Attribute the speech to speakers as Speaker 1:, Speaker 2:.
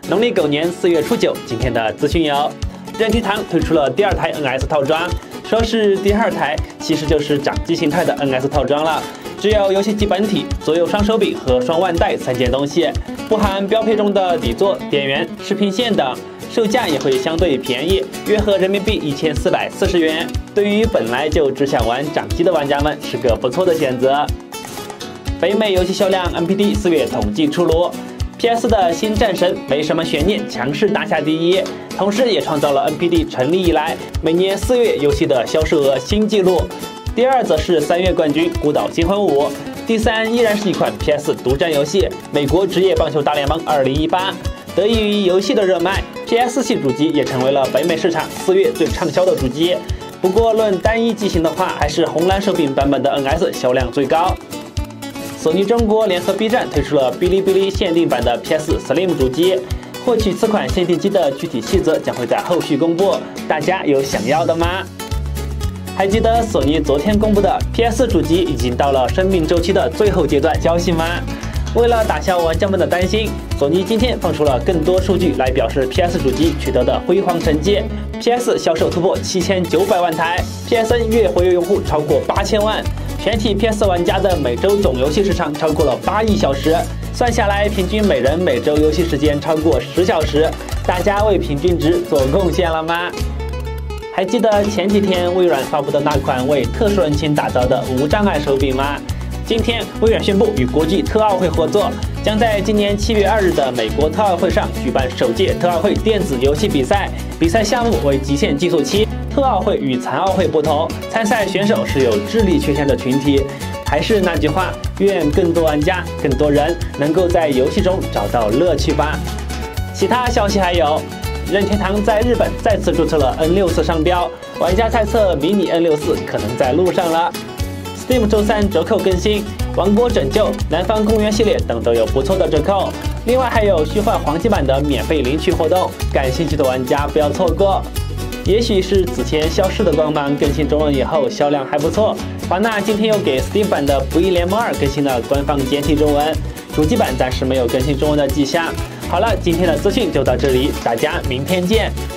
Speaker 1: 农历狗年4月初9，今天的资讯有：任天堂推出了第2台 NS 套装，说是第2台，其实就是掌机形态的 NS 套装了，只有游戏机本体、左右双手柄和双腕带3件东西，不含标配中的底座、电源、视频线等。 售价也会相对便宜，约合人民币1440元。对于本来就只想玩掌机的玩家们，是个不错的选择。北美游戏销量 NPD 4月统计出炉 ，PS 的新战神没什么悬念，强势拿下第1，同时也创造了 NPD 成立以来每年4月游戏的销售额新纪录。第2则是3月冠军《孤岛惊魂5》，第3依然是一款 PS 独占游戏《美国职业棒球大联盟2018》。 得益于游戏的热卖 ，PS 系主机也成为了北美市场4月最畅销的主机。不过，论单一机型的话，还是红蓝手柄版本的 NS 销量最高。索尼中国联合 B 站推出了哔哩哔哩限定版的 PS Slim 主机，获取此款限定机的具体细则将会在后续公布。大家有想要的吗？还记得索尼昨天公布的 PS 主机已经到了生命周期的最后阶段消息吗？ 为了打消玩家们的担心，索尼今天放出了更多数据来表示 PS 主机取得的辉煌成绩。PS 销售突破7900万台 ，PSN 月活跃用户超过8000万，全体 PS 玩家的每周总游戏时长超过了8亿小时，算下来平均每人每周游戏时间超过10小时。大家为平均值做贡献了吗？还记得前几天微软发布的那款为特殊人群打造的无障碍手柄吗？ 今天，微软宣布与国际特奥会合作，将在今年7月2日的美国特奥会上举办首届特奥会电子游戏比赛。比赛项目为极限竞速7。特奥会与残奥会不同，参赛选手是有智力缺陷的群体。还是那句话，愿更多玩家、更多人能够在游戏中找到乐趣吧。其他消息还有，任天堂在日本再次注册了 N64 商标，玩家猜测迷你 N64 可能在路上了。 Steam 周3折扣更新，《王国拯救》《南方公园》系列等都有不错的折扣。另外还有虚幻黄金版的免费领取活动，感兴趣的玩家不要错过。也许是此前消失的光芒更新中文以后销量还不错，华纳今天又给 Steam 版的《不义联盟2》更新了官方简体中文，主机版暂时没有更新中文的迹象。好了，今天的资讯就到这里，大家明天见。